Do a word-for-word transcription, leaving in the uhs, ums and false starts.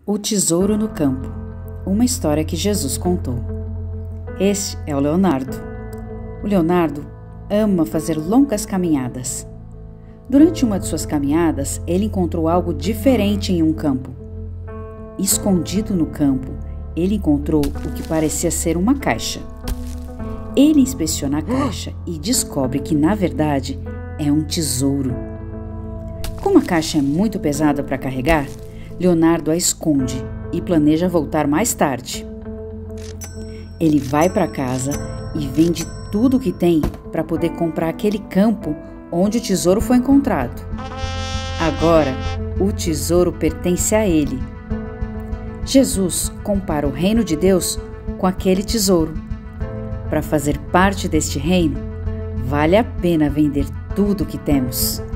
O Tesouro no Campo, uma história que Jesus contou. Este é o Leonardo. O Leonardo ama fazer longas caminhadas. Durante uma de suas caminhadas, ele encontrou algo diferente em um campo. Escondido no campo, ele encontrou o que parecia ser uma caixa. Ele inspeciona a caixa e descobre que, na verdade, é um tesouro. Como a caixa é muito pesada para carregar, Leonardo a esconde e planeja voltar mais tarde. Ele vai para casa e vende tudo o que tem para poder comprar aquele campo onde o tesouro foi encontrado. Agora, o tesouro pertence a ele. Jesus compara o reino de Deus com aquele tesouro. Para fazer parte deste reino, vale a pena vender tudo o que temos.